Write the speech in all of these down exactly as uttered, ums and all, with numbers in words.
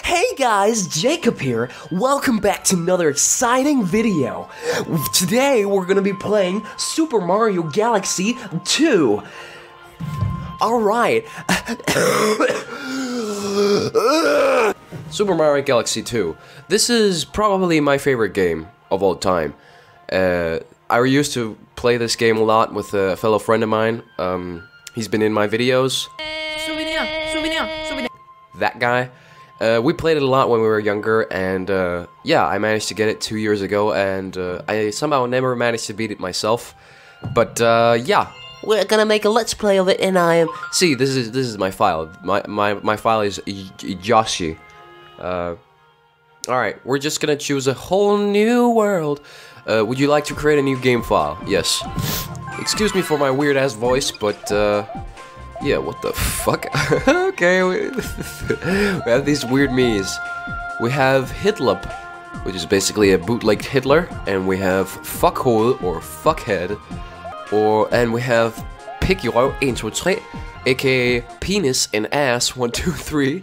Hey guys, Jacob here. Welcome back to another exciting video. Today we're gonna be playing Super Mario Galaxy two. Alright. Super Mario Galaxy two. This is probably my favorite game of all time. Uh, I used to play this game a lot with a fellow friend of mine. Um, he's been in my videos. Souvenir, souvenir, souvenir. That guy. Uh, we played it a lot when we were younger, and uh, yeah, I managed to get it two years ago, and uh, I somehow never managed to beat it myself. But uh, yeah, We're gonna make a let's play of it, and I am. see, this is this is my file. My my my file is Yoshi. Uh, all right, we're just gonna choose a whole new world. Uh, would you like to create a new game file? Yes. Excuse me for my weird ass voice, but uh, yeah, what the fuck? Okay, we, we have these weird me's. We have Hitlup, which is basically a bootlegged Hitler, and we have Fuckhole or Fuckhead, or and we have Pick Your one two three, aka Penis and Ass one two three.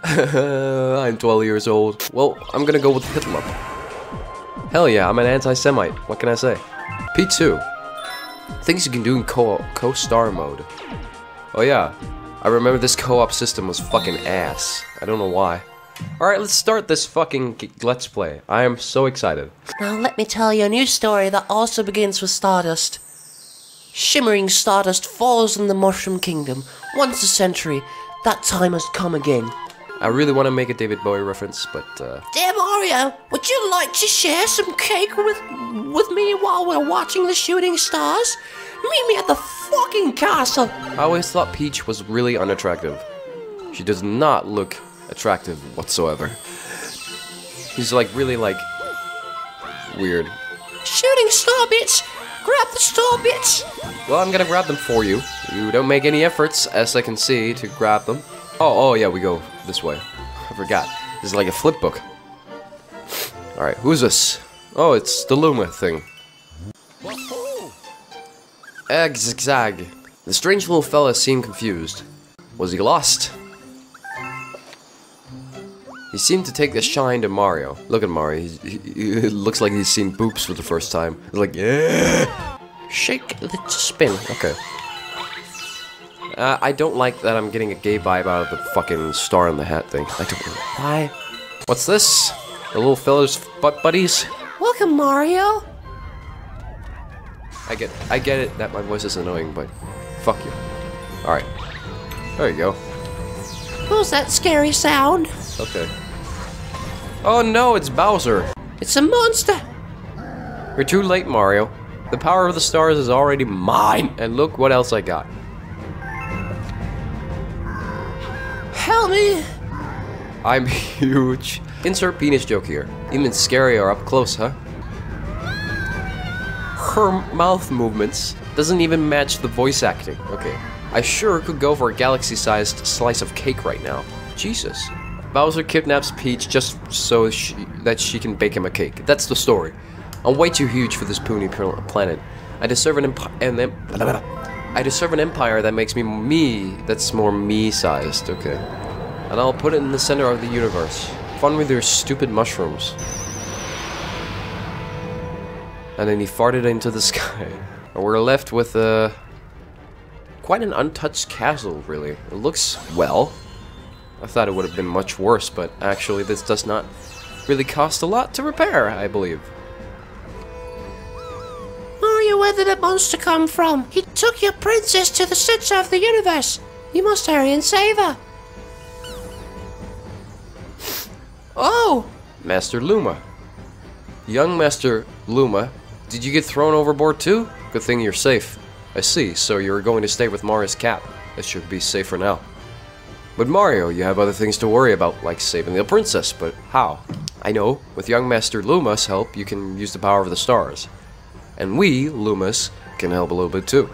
I'm twelve years old. Well, I'm gonna go with Hitlup. Hell yeah, I'm an anti-Semite. What can I say? P two. Things you can do in co co-star mode. Oh yeah, I remember this co-op system was fucking ass. I don't know why. Alright, let's start this fucking g let's play. I am so excited. Now let me tell you a new story that also begins with Stardust. Shimmering Stardust falls in the Mushroom Kingdom. Once a century, that time has come again. I really want to make a David Bowie reference, but uh... Dear Mario, would you like to share some cake with with me while we're watching the shooting stars? Meet me at the fucking castle. I always thought Peach was really unattractive. She does not look attractive whatsoever. She's like really like weird. Shooting star bits, grab the star bits. Well, I'm gonna grab them for you. You don't make any efforts, as I can see, to grab them. Oh, oh yeah, we go this way. I forgot. This is like a flip book. Alright, who's this? Oh, it's the Luma thing. Egg zigzag. The strange little fella seemed confused. Was he lost? He seemed to take the shine to Mario. Look at Mario. He's, he, he looks like he's seen boobs for the first time. He's like, yeah. Shake the spin. Okay. Uh, I don't like that I'm getting a gay vibe out of the fucking star in the hat thing. I don't know why. What's this? The little fella's butt buddies? Welcome, Mario. I get I get it that my voice is annoying, but fuck you. Alright. There you go. What was that scary sound? Okay. Oh no, it's Bowser. It's a monster. You're too late, Mario. The power of the stars is already mine. And look what else I got. Help me. I'm huge. Insert penis joke here. Even scarier up close, huh? Her mouth movements doesn't even match the voice acting. Okay. I sure could go for a galaxy-sized slice of cake right now. Jesus. Bowser kidnaps Peach just so she, that she can bake him a cake. That's the story. I'm way too huge for this puny planet. I deserve an empire, and then I deserve an empire that makes me me. That's more me-sized. Okay. And I'll put it in the center of the universe. Fun with your stupid mushrooms. And then he farted into the sky. And we're left with uh, quite an untouched castle, really. It looks well. I thought it would have been much worse, but actually this does not really cost a lot to repair, I believe. Mario, where did that monster come from? He took your princess to the center of the universe. You must hurry and save her. Oh! Master Luma. Young Master Luma, did you get thrown overboard too? Good thing you're safe. I see, so you're going to stay with Mario's cat. That should be safe for now. But Mario, you have other things to worry about, like saving the princess, but how? I know, with young Master Luma's help, you can use the power of the stars. And we, Lumas, can help a little bit too.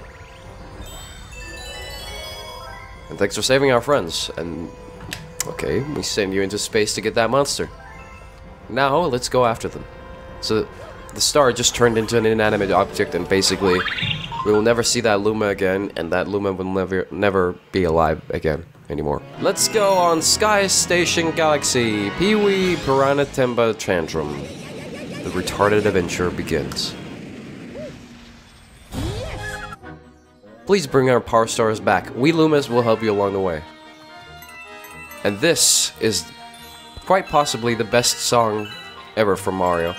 And thanks for saving our friends, and... okay, we send you into space to get that monster. Now, let's go after them. So, the star just turned into an inanimate object and basically We will never see that Luma again, and that Luma will never, never be alive again anymore. Let's go on Sky Station Galaxy. Pee-wee Piranha Temba Tantrum. The retarded adventure begins. Please bring our power stars back. We Lumas will help you along the way. And this is quite possibly the best song ever from Mario.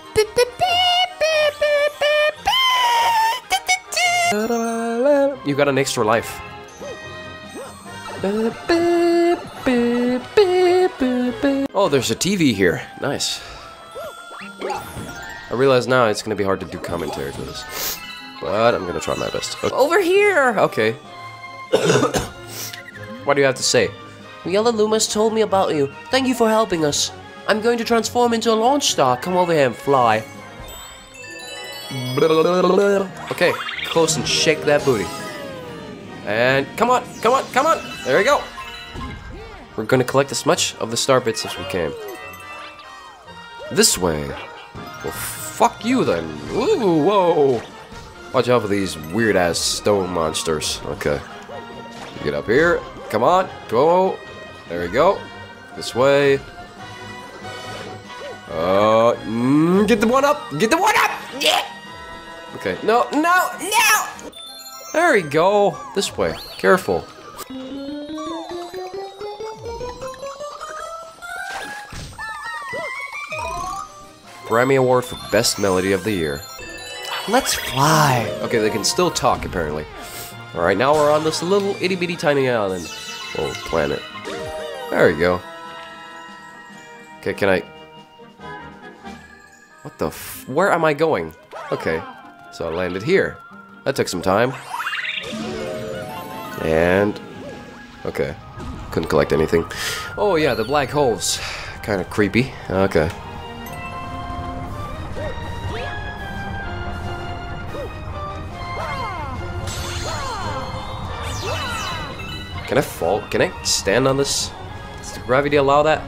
You got an extra life. Oh, there's a T V here. Nice. I realize now it's gonna be hard to do commentary for this, but I'm gonna try my best. Okay. Over here! Okay. What do you have to say? The other Lumas told me about you. Thank you for helping us. I'm going to transform into a launch star. Come over here and fly. Okay, close and shake that booty. And come on, come on, come on! There we go! We're gonna collect as much of the star bits as we can. This way. Well, fuck you then. Ooh, whoa! Watch out for these weird-ass stone monsters. Okay. You get up here. Come on, go. There we go. This way. Uh, mm, get the one up! Get the one up! Yeah! Okay, no, no, no! There we go. This way. Careful. Grammy Award for Best Melody of the Year. Let's fly. Okay, they can still talk, apparently. Alright, now we're on this little itty-bitty tiny island. Oh, planet. There we go. Okay, can I... What the f... Where am I going? Okay, so I landed here. That took some time. And... Okay. Couldn't collect anything. Oh yeah, the black holes. Kind of creepy. Okay. Can I fall? Can I stand on this? Does the gravity allow that?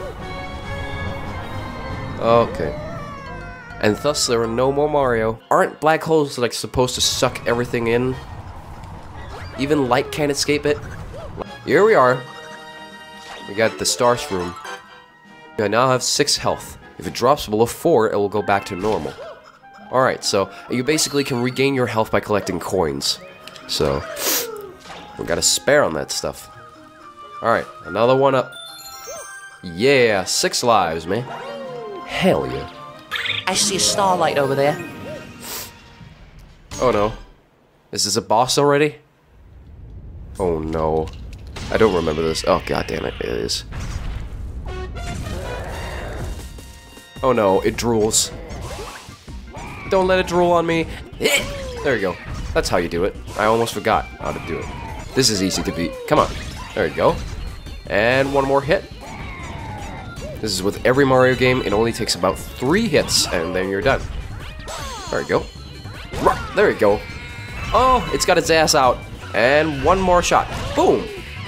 Okay. And thus there are no more Mario. Aren't black holes like supposed to suck everything in? Even light can't escape it? Here we are. We got the Stars room. I now have six health. If it drops below four, it will go back to normal. Alright, so you basically can regain your health by collecting coins. So, we got a spare on that stuff. Alright, another one up. Yeah, six lives, man. Hell yeah. I see a starlight over there. Oh no. Is this a boss already? Oh no. I don't remember this. Oh god damn it, it is. Oh no, it drools. Don't let it drool on me. There you go. That's how you do it. I almost forgot how to do it. This is easy to beat. Come on. There you go. And one more hit. This is with every Mario game. It only takes about three hits, and then you're done. There you go. There you go. Oh, it's got its ass out. And one more shot. Boom.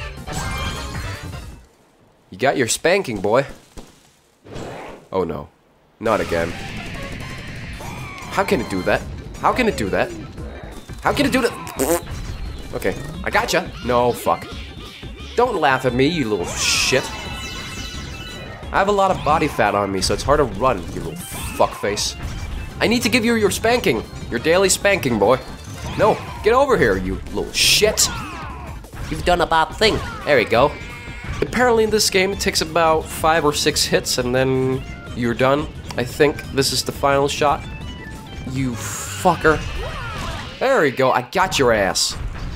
You got your spanking, boy. Oh no. Not again. How can it do that? How can it do that? How can it do that? Okay, I gotcha. No, fuck. Don't laugh at me, you little shit. I have a lot of body fat on me, so it's hard to run, you little fuckface. I need to give you your spanking. Your daily spanking, boy. No, get over here, you little shit. You've done a bad thing. There we go. Apparently in this game, it takes about five or six hits, and then you're done. I think this is the final shot. You fucker. There we go, I got your ass.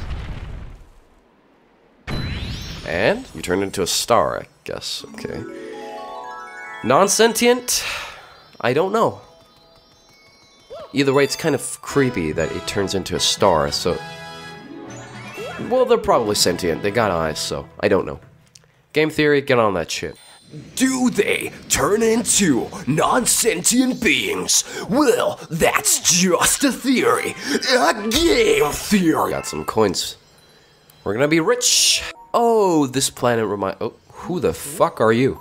And you turned into a star, I guess. Okay. Non-sentient? I don't know. Either way, it's kind of creepy that it turns into a star, so... Well, they're probably sentient. They got eyes, so I don't know. Game theory, get on that shit. Do they turn into non-sentient beings? Well, that's just a theory. A game theory. Got some coins. We're gonna be rich. Oh, this planet remind... Oh, who the fuck are you?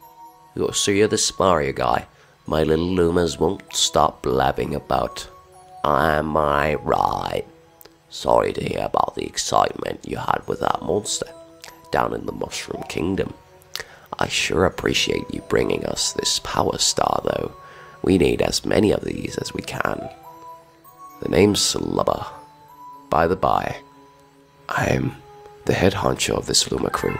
Oh, so you're this Mario guy. My little Lumas won't stop blabbing about Am I right? Sorry to hear about the excitement you had with that monster down in the Mushroom Kingdom. I sure appreciate you bringing us this Power Star, though. We need as many of these as we can. The name's Lubba. By the by, I'm the head honcho of this Luma crew.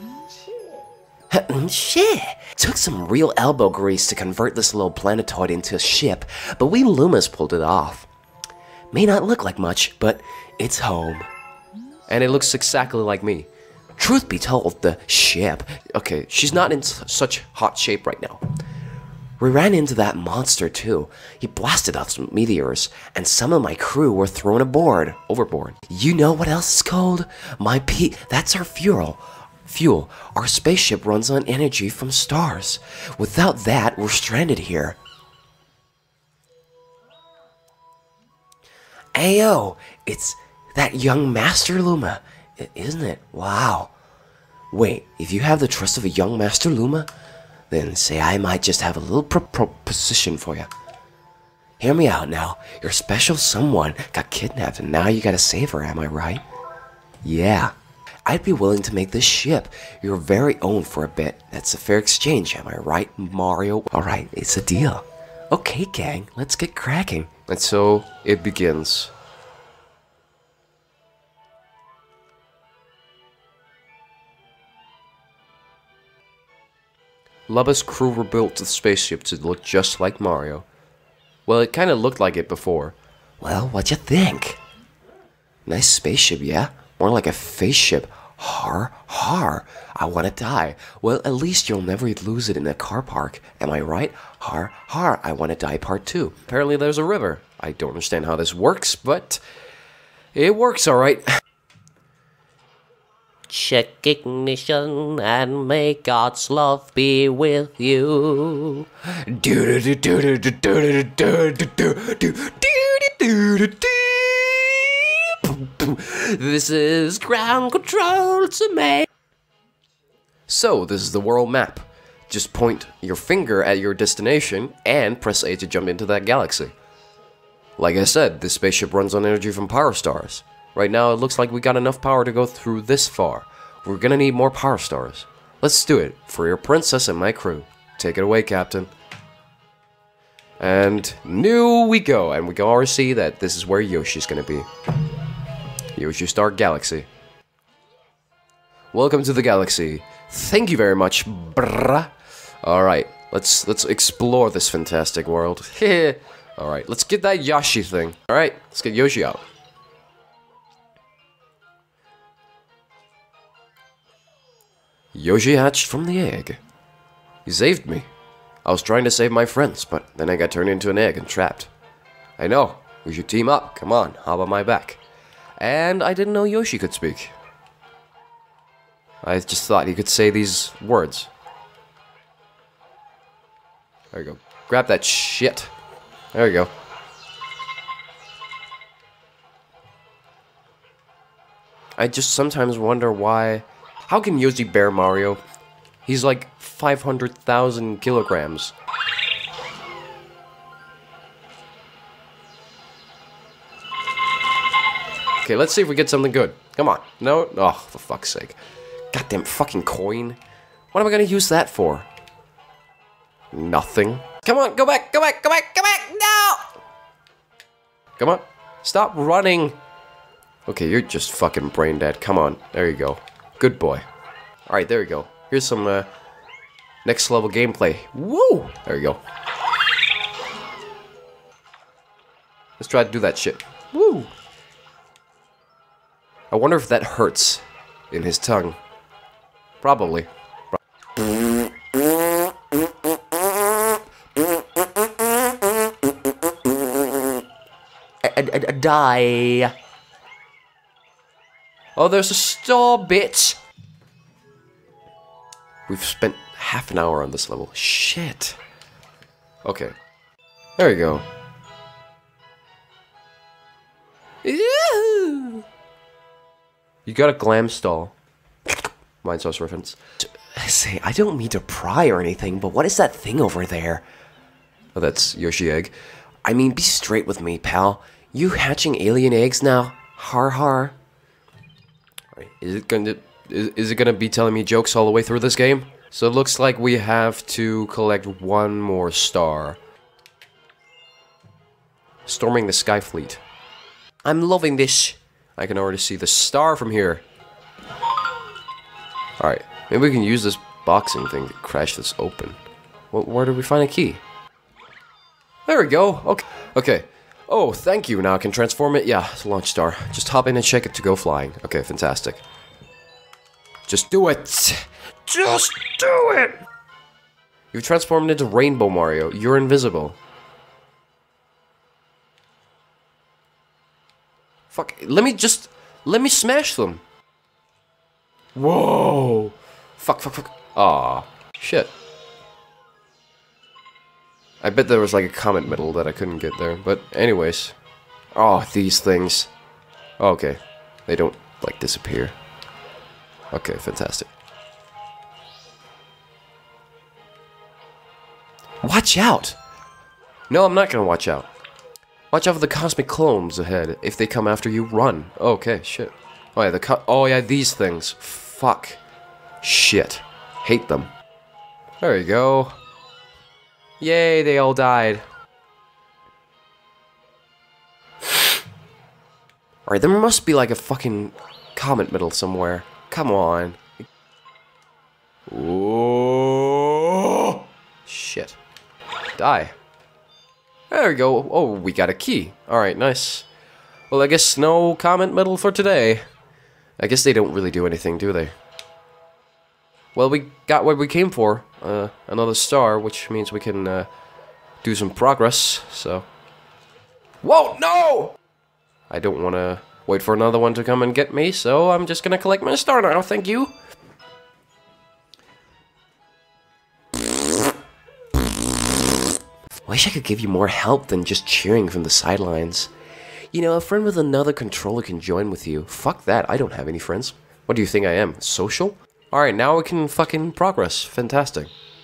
Shit! Took some real elbow grease to convert this little planetoid into a ship, but we Lumas pulled it off. May not look like much, but it's home. And it looks exactly like me. Truth be told, the ship... Okay, she's not in such hot shape right now. We ran into that monster too. He blasted off some meteors, and some of my crew were thrown aboard. Overboard. You know what else is cold? My pe- That's our fuel. Fuel. Our spaceship runs on energy from stars. Without that, we're stranded here. Ayo, it's that young Master Luma, isn't it? Wow. Wait, if you have the trust of a young Master Luma, then say I might just have a little pro proposition for you. Hear me out now. Your special someone got kidnapped and now you gotta save her, am I right? Yeah. I'd be willing to make this ship your very own for a bit. That's a fair exchange, am I right, Mario? Alright, it's a deal. Okay, gang, let's get cracking. And so, it begins. Lubba's crew rebuilt the spaceship to look just like Mario. Well, it kinda looked like it before. Well, what'd you think? Nice spaceship, yeah? More like a face ship. Har, har, I wanna die. Well, at least you'll never lose it in a car park. Am I right? Har, har, I wanna die part two. Apparently there's a river. I don't understand how this works, but it works alright. Check ignition and may God's love be with you. This is ground control to me. So, this is the world map. Just point your finger at your destination and press A to jump into that galaxy. Like I said, this spaceship runs on energy from power stars. Right now, it looks like we got enough power to go through this far. We're gonna need more power stars. Let's do it, for your princess and my crew. Take it away, Captain. And new we go, and we can already see that this is where Yoshi's gonna be. Yoshi Star Galaxy. Welcome to the galaxy. Thank you very much, brah. Alright, let's let's explore this fantastic world. Alright, let's get that Yoshi thing. Alright, let's get Yoshi out. Yoshi hatched from the egg. He saved me. I was trying to save my friends, but then I got turned into an egg and trapped. I know, we should team up. Come on, hop on my back. And I didn't know Yoshi could speak. I just thought he could say these words. There you go. Grab that shit. There you go. I just sometimes wonder why... How can Yoshi bear Mario? He's like five hundred thousand kilograms. Okay, let's see if we get something good. Come on. No? Oh, for fuck's sake. Goddamn fucking coin. What am I gonna use that for? Nothing. Come on, go back, go back, go back, go back! No! Come on. Stop running. Okay, you're just fucking brain dead. Come on. There you go. Good boy. Alright, there you go. Here's some uh, next level gameplay. Woo! There you go. Let's try to do that shit. Woo! I wonder if that hurts in his tongue. Probably. Die. Oh, there's a star, bitch! We've spent half an hour on this level. Shit. Okay. There you go. You got a glam stall. Mind sauce reference. Say, I don't mean to pry or anything, but what is that thing over there? Oh, that's Yoshi Egg. I mean, be straight with me, pal. You hatching alien eggs now? Har har. Alright, is it gonna is, is it gonna be telling me jokes all the way through this game? So it looks like we have to collect one more star. Storming the Sky Fleet. I'm loving this. I can already see the star from here. Alright, maybe we can use this boxing thing to crash this open. Well, where did we find a key? There we go. Okay. Okay. Oh, thank you. Now I can transform it. Yeah, it's a launch star. Just hop in and check it to go flying. Okay, fantastic. Just do it. Just do it. You've transformed into Rainbow Mario. You're invisible. Fuck. Let me just... Let me smash them. Whoa. Fuck, fuck, fuck. Aw. Shit. I bet there was like a comet medal that I couldn't get there. But anyways. Oh, these things. Oh, okay. They don't, like, disappear. Okay, fantastic. Watch out! No, I'm not gonna watch out. Watch out for the cosmic clones ahead. If they come after you, run. Okay, shit. Oh yeah, the co- oh yeah, these things. Fuck. Shit. Hate them. There you go. Yay, they all died. Alright, there must be like a fucking comet medal somewhere. Come on. Ooh. Shit. Die. There we go. Oh, we got a key. Alright, nice. Well, I guess no comet medal for today. I guess they don't really do anything, do they? Well, we got what we came for. Uh, another star, which means we can uh, do some progress, so... Whoa, no! I don't want to wait for another one to come and get me, so I'm just going to collect my star now, thank you. Wish I could give you more help than just cheering from the sidelines. You know, a friend with another controller can join with you. Fuck that, I don't have any friends. What do you think I am, social? Alright, now we can fucking progress. Fantastic.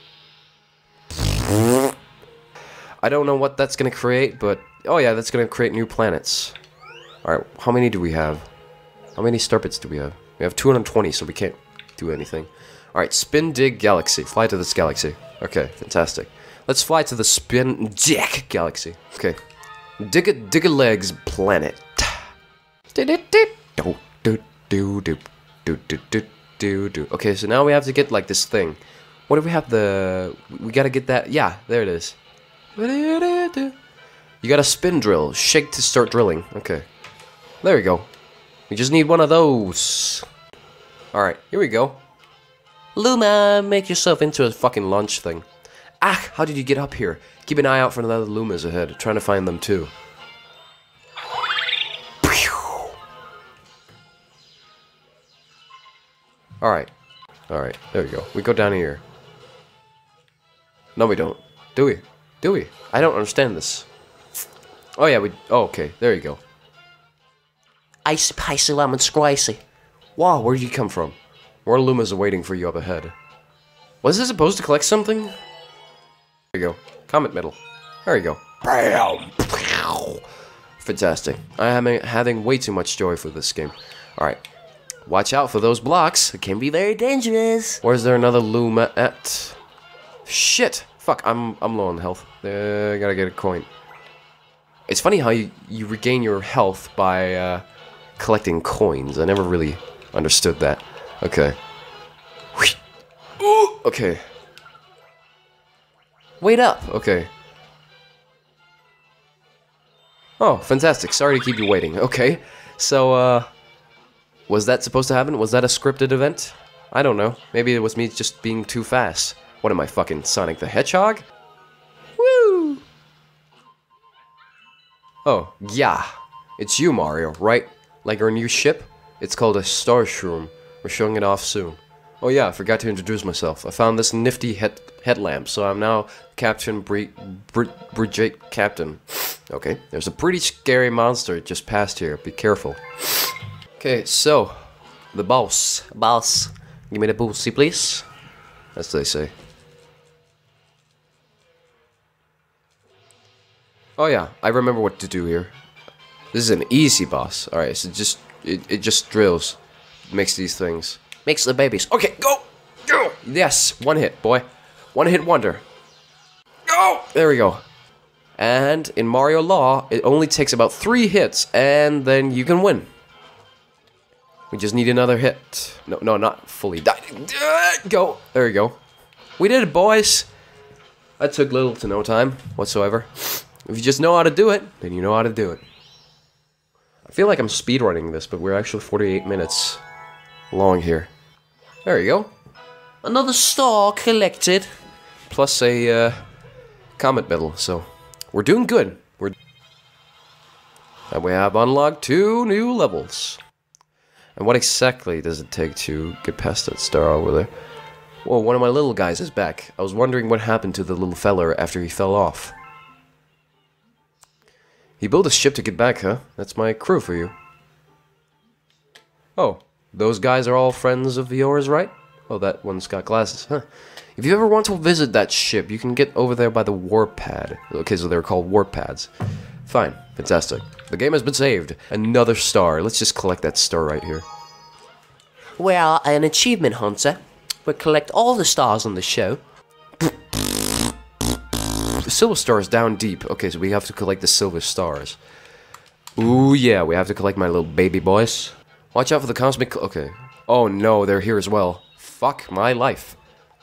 I don't know what that's gonna create, but... Oh yeah, that's gonna create new planets. Alright, how many do we have? How many star bits do we have? We have two hundred twenty, so we can't do anything. Alright, Spin Dig Galaxy. Fly to this galaxy. Okay, fantastic. Let's fly to the Spin Dig Galaxy. Okay. Dig a dig a legs planet. Do do do do do do do do do do do. Okay, so now we have to get like this thing. What do we have? The we gotta get that. Yeah, there it is. You got a spin drill. Shake to start drilling. Okay. There we go. We just need one of those. Alright, here we go. Luma, make yourself into a fucking launch thing. Ah, how did you get up here? Keep an eye out for another Lumas ahead. Trying to find them too. Alright. Alright, there we go. We go down here. No, we don't. Do we? Do we? I don't understand this. Oh, yeah, we... Oh, okay. There you go. Icy, spicy, lemon, squicey. Wow, where did you come from? More Lumas are waiting for you up ahead. Was this supposed to collect something? There you go. Comet medal. There you go. Bam! Fantastic. I am having way too much joy for this game. Alright. Watch out for those blocks. It can be very dangerous. Where's there another Luma at? Shit. Fuck, I'm I'm low on health. Uh, I gotta get a coin. It's funny how you, you regain your health by uh, collecting coins. I never really understood that. Okay. Ooh, okay. Wait up. Okay. Oh, fantastic. Sorry to keep you waiting. Okay. So, uh... was that supposed to happen? Was that a scripted event? I don't know. Maybe it was me just being too fast. What am I, fucking Sonic the Hedgehog? Woo! Oh, yeah. It's you, Mario, right? Like our new ship? It's called a Star Shroom. We're showing it off soon. Oh yeah, I forgot to introduce myself. I found this nifty head headlamp, so I'm now Captain Bri Bri Bridget Captain. Okay, there's a pretty scary monster just passed here. Be careful. Okay, so the boss, boss, give me the boosty, please. As they say. Oh yeah, I remember what to do here. This is an easy boss. Alright, so just it, it just drills. Makes these things. Makes the babies. Okay, go! Go! Yes, one hit, boy. One hit wonder. Go! There we go. And in Mario Law, it only takes about three hits, and then you can win. We just need another hit. No, no, not fully die. Go! There we go. We did it, boys! That took little to no time whatsoever. If you just know how to do it, then you know how to do it. I feel like I'm speedrunning this, but we're actually forty-eight minutes long here. There you go. Another star collected. Plus a uh, comet medal, so we're doing good. We're and we have unlocked two new levels. And what exactly does it take to get past that star over there? Whoa, one of my little guys is back. I was wondering what happened to the little feller after he fell off. He built a ship to get back, huh? That's my crew for you. Oh, those guys are all friends of yours, right? Oh, that one's got glasses, huh? If you ever want to visit that ship, you can get over there by the warp pad. Okay, so they're called warp pads. Fine, fantastic. The game has been saved. Another star. Let's just collect that star right here. Well, an achievement hunter. We collect all the stars on the show. The silver star is down deep. Okay, so we have to collect the silver stars. Ooh, yeah, we have to collect my little baby boys. Watch out for the cosmic... Okay. Oh, no, they're here as well. Fuck my life.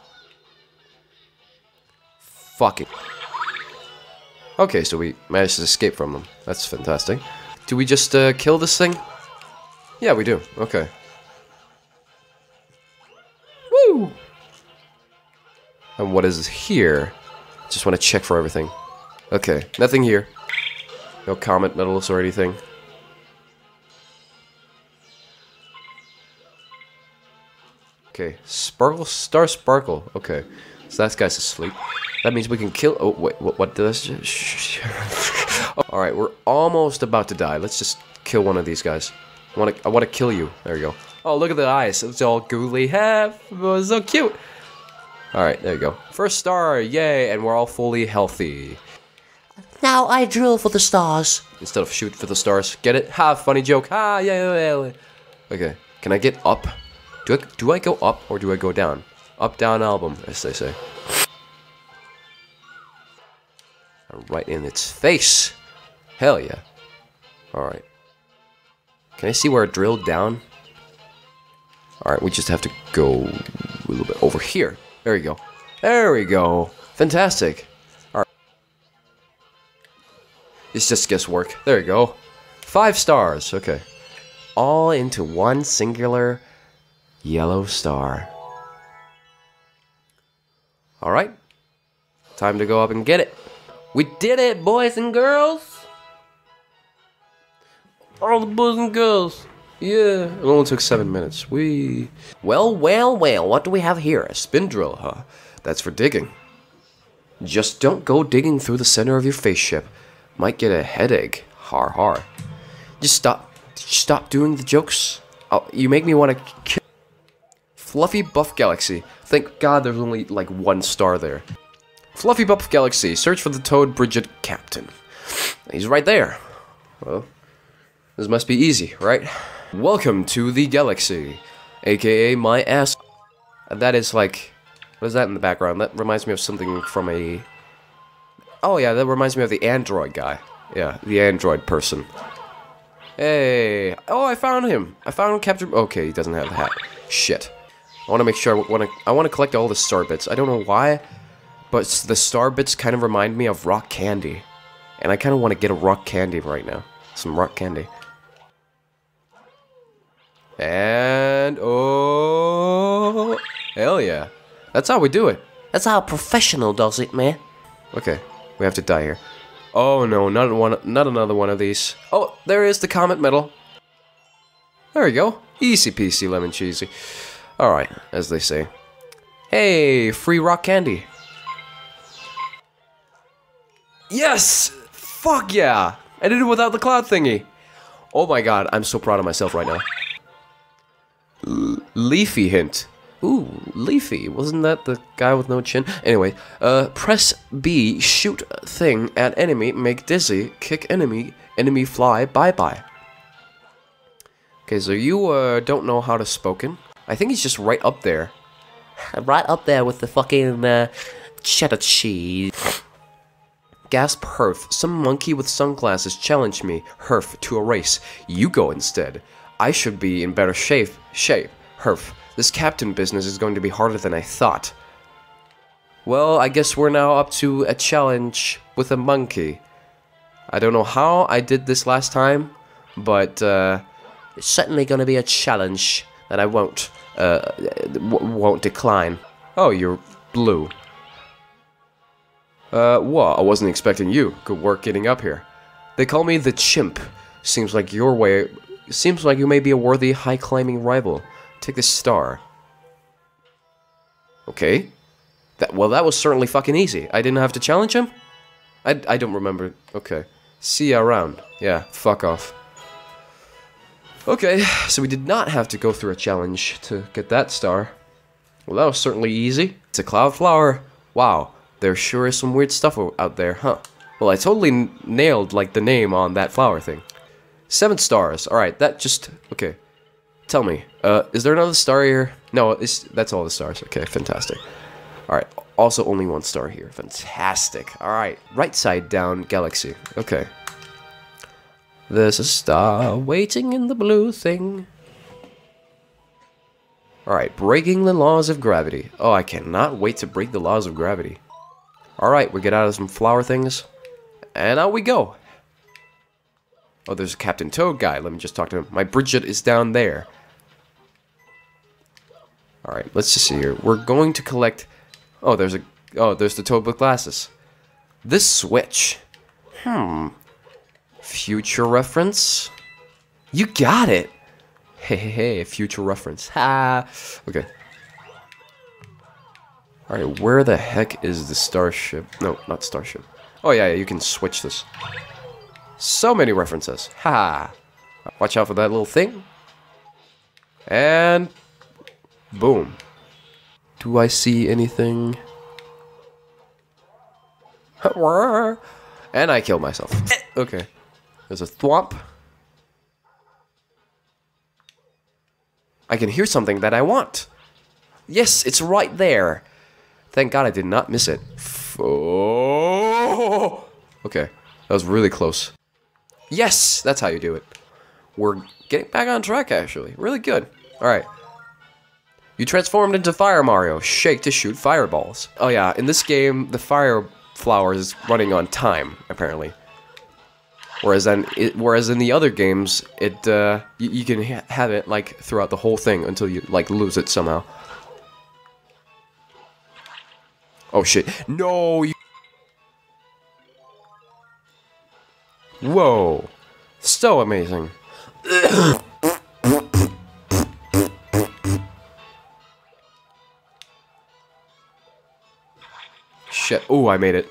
Fuck it. Okay, so we managed to escape from them. That's fantastic. Do we just uh, kill this thing? Yeah, we do. Okay. Woo! And what is here? Just want to check for everything. Okay, nothing here. No comet medals or anything. Okay, Sparkle, Star Sparkle. Okay, so that guy's asleep. That means we can kill... Oh, wait, what, what does... Oh, alright, we're almost about to die. Let's just kill one of these guys. I want to I want to kill you. There you go. Oh, look at the eyes. It's all googly. Have oh, so cute. Alright, there you go. First star, yay, and we're all fully healthy. Now I drill for the stars. Instead of shoot for the stars. Get it? Ha, funny joke. Ha, yeah, yeah, yeah. Okay, can I get up? Do I, do I go up or do I go down? Up, down, album, as they say. Right in its face. Hell yeah. Alright. Can I see where it drilled down? Alright, we just have to go a little bit over here. There we go. There we go. Fantastic. Alright. It's just guesswork. There you go. Five stars. Okay. All into one singular yellow star. Alright. Time to go up and get it. We did it, boys and girls! All the boys and girls. Yeah, it only took seven minutes. We... Well, well, well, what do we have here? A spin drill, huh? That's for digging. Just don't go digging through the center of your spaceship. Might get a headache. Har har. Just stop. Stop doing the jokes. Oh, you make me want to kill... Fluffy Buff Galaxy. Thank God there's only, like, one star there. Fluffy Buff Galaxy. Search for the Toad Bridget Captain. He's right there. Well, this must be easy, right? Welcome to the galaxy, aka my ass. That is like, what is that in the background? That reminds me of something from a... Oh yeah, that reminds me of the android guy. Yeah, the android person. Hey, oh, I found him. I found Captain... Okay, he doesn't have the hat. Shit. I want to make sure, I want to I want to collect all the star bits. I don't know why, but the star bits kind of remind me of rock candy. And I kind of want to get a rock candy right now. Some rock candy. And oh, hell yeah. That's how we do it. That's how a professional does it, man. Okay, we have to die here. Oh no, not one, not another one of these. Oh, there is the comet medal. There we go. Easy peasy lemon cheesy. Alright, as they say. Hey, free rock candy. Yes! Fuck yeah! I did it without the cloud thingy. Oh my god, I'm so proud of myself right now. L Leafy hint. Ooh, Leafy. Wasn't that the guy with no chin? Anyway, uh, press B, shoot thing at enemy, make dizzy, kick enemy, enemy fly, bye-bye. Okay, so you, uh, don't know how to spoken? I think he's just right up there. Right up there with the fucking, uh, cheddar cheese. Gasp Herf. Some monkey with sunglasses challenged me, Herf, to a race. You go instead. I should be in better shape. Shape. Herf. This captain business is going to be harder than I thought. Well, I guess we're now up to a challenge with a monkey. I don't know how I did this last time, but uh, It's certainly going to be a challenge that I won't uh, w won't decline. Oh, you're blue. Uh, what? I wasn't expecting you. Good work getting up here. They call me the Chimp. Seems like your way. Seems like you may be a worthy, high-climbing rival. Take this star. Okay. That well, that was certainly fucking easy. I didn't have to challenge him? I, I don't remember. Okay. See ya around. Yeah, fuck off. Okay, so we did not have to go through a challenge to get that star. Well, that was certainly easy. It's a cloud flower. Wow, there sure is some weird stuff out there, huh? Well, I totally n nailed, like, the name on that flower thing. Seven stars. Alright, that just... Okay. Tell me, uh, is there another star here? No, it's, that's all the stars. Okay, fantastic. Alright, also only one star here. Fantastic. Alright, right side down galaxy. Okay. There's a star waiting in the blue thing. Alright, breaking the laws of gravity. Oh, I cannot wait to break the laws of gravity. Alright, we get out of some flower things. And out we go. Oh, there's a Captain Toad guy. Let me just talk to him. My Bridget is down there. Alright, let's just see here. We're going to collect... Oh, there's a... Oh, there's the Toad with glasses. This switch. Hmm. Future reference? You got it! Hey, hey, hey, future reference. Ha! Okay. Alright, where the heck is the starship? No, not starship. Oh, yeah, yeah, you can switch this. So many references. Ha! Watch out for that little thing. And... boom. Do I see anything? And I killed myself. Okay. There's a thwomp. I can hear something that I want. Yes, it's right there. Thank God I did not miss it. Oh! Okay, that was really close. Yes, that's how you do it. We're getting back on track, actually. Really good. Alright. You transformed into Fire Mario. Shake to shoot fireballs. Oh yeah, in this game, the fire flower is running on time, apparently. Whereas then, it, whereas in the other games, it uh, you, you can ha have it like throughout the whole thing until you like lose it somehow. Oh shit! No! You Whoa! So amazing. Shit! Oh, I made it.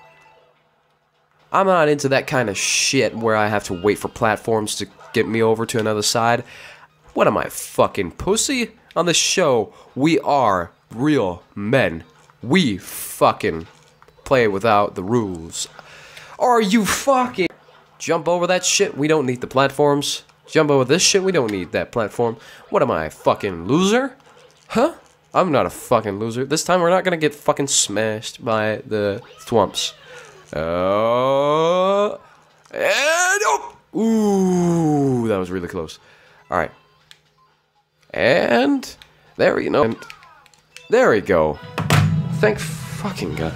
I'm not into that kind of shit where I have to wait for platforms to get me over to another side. What am I, fucking pussy? On this show, we are real men. We fucking play without the rules. Are you fucking... Jump over that shit, we don't need the platforms. Jump over this shit, we don't need that platform. What am I, fucking loser? Huh? I'm not a fucking loser. This time we're not gonna get fucking smashed by the thwomps. Uh, and oh, ooh, that was really close. All right, and there we go. And there we go. Thank fucking God.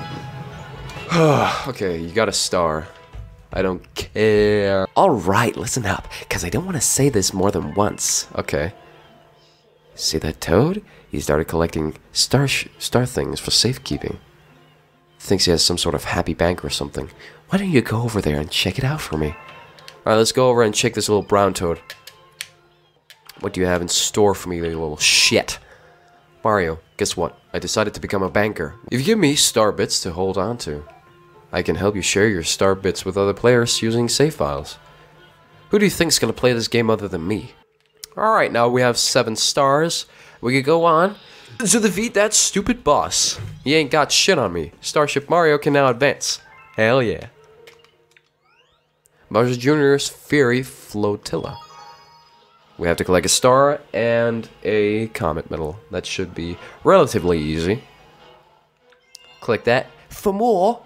Okay, you got a star. I don't care. All right, listen up, because I don't want to say this more than once. Okay. See that toad? He started collecting star sh star things for safekeeping. Thinks he has some sort of happy bank or something. Why don't you go over there and check it out for me? Alright, let's go over and check this little brown toad. What do you have in store for me, you little shit? Mario, guess what? I decided to become a banker. If you give me star bits to hold on to, I can help you share your star bits with other players using save files. Who do you think's gonna play this game other than me? Alright, now we have seven stars. We could go on to defeat that stupid boss. He ain't got shit on me. Starship Mario can now advance. Hell yeah. Bowser Junior's Fury Flotilla. We have to collect a star and a comet medal. That should be relatively easy. Click that for more.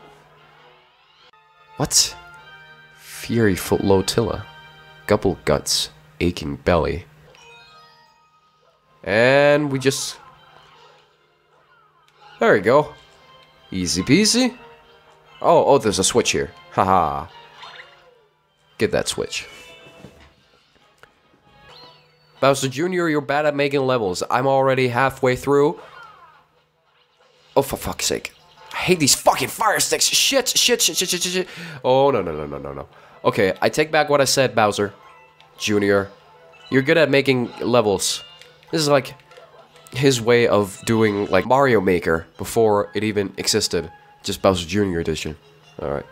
What? Fury Flotilla. Gubble Guts. Aching Belly. And we just... There we go. Easy peasy. Oh, oh, there's a switch here. Haha. Get that switch. Bowser Junior, you're bad at making levels. I'm already halfway through. Oh, for fuck's sake. I hate these fucking fire sticks. Shit, shit, shit, shit, shit, shit, shit. Oh, no, no, no, no, no, no. Okay, I take back what I said, Bowser Junior. You're good at making levels. This is like his way of doing like Mario Maker before it even existed. Just Bowser Junior edition. Alright.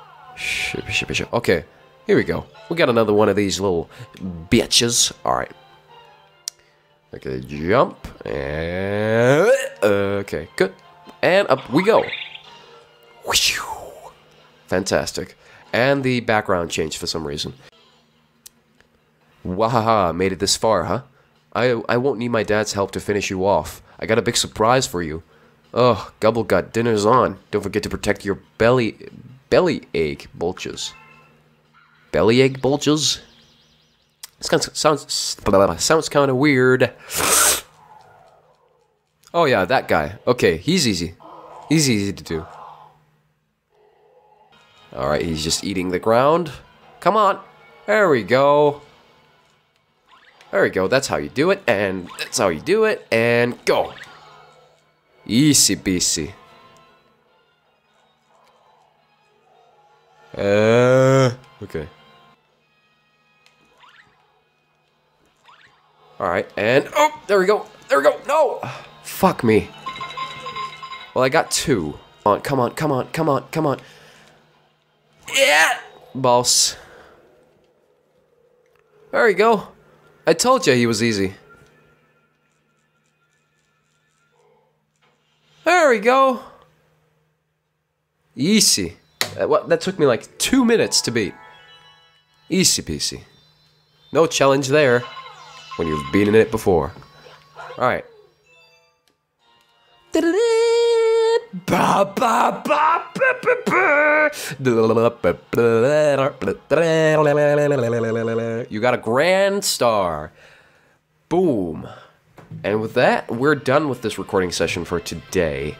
Okay, here we go. We got another one of these little bitches. Alright. Okay, jump. And... Okay, good. And up we go. Fantastic. And the background changed for some reason. Wahaha, made it this far, huh? I I won't need my dad's help to finish you off. I got a big surprise for you. Ugh, Gubblegut, dinner's on. Don't forget to protect your belly... Belly egg bulges. Belly egg bulges? This kind of sounds... Sounds kind of weird. Oh yeah, that guy. Okay, he's easy. He's easy to do. Alright, he's just eating the ground. Come on. There we go. There we go, that's how you do it, and that's how you do it, and go! Easy peasy. Uh, okay. Alright, and, oh, there we go, there we go, no! Fuck me. Well, I got two. Come on, come on, come on, come on, come on. Yeah! Boss. There we go. I told you he was easy. There we go. Easy. That, what, that took me like two minutes to beat. Easy peasy. No challenge there when you've beaten it before. Alright. You got a grand star. Boom. And with that, we're done with this recording session for today.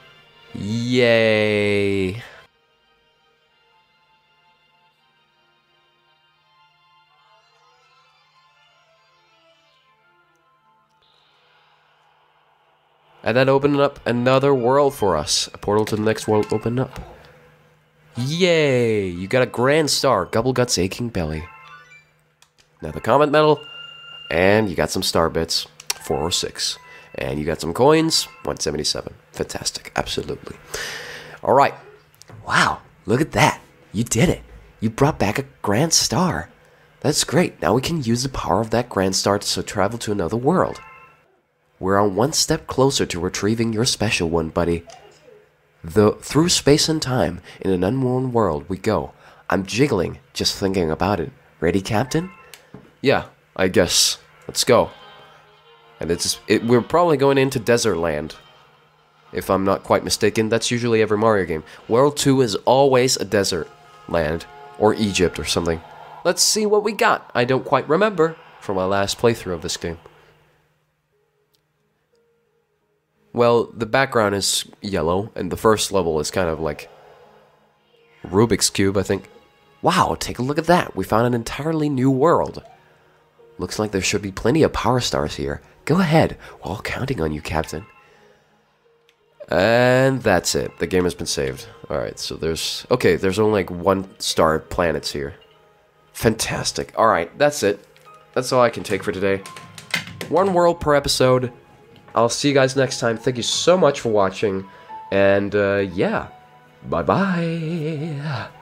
Yay. And that opened up another world for us. A portal to the next world opened up. Yay! You got a grand star, Gubblegut's Aching Belly. Now the comet medal, and you got some star bits, four or six. And you got some coins, one seventy-seven. Fantastic, absolutely. Alright. Wow, look at that. You did it. You brought back a grand star. That's great. Now we can use the power of that grand star to travel to another world. We're on one step closer to retrieving your special one, buddy. The, through space and time, in an unknown world, we go. I'm jiggling, just thinking about it. Ready, Captain? Yeah, I guess. Let's go. And it's it, we're probably going into Desert Land. If I'm not quite mistaken, that's usually every Mario game. World two is always a desert land. Or Egypt or something. Let's see what we got. I don't quite remember from my last playthrough of this game. Well, the background is yellow, and the first level is kind of like Rubik's Cube, I think. Wow, take a look at that. We found an entirely new world. Looks like there should be plenty of power stars here. Go ahead. We're all counting on you, Captain. And that's it. The game has been saved. Alright, so there's... Okay, there's only like one star planets here. Fantastic. Alright, that's it. That's all I can take for today. One world per episode. I'll see you guys next time. Thank you so much for watching. And, uh, yeah. Bye-bye.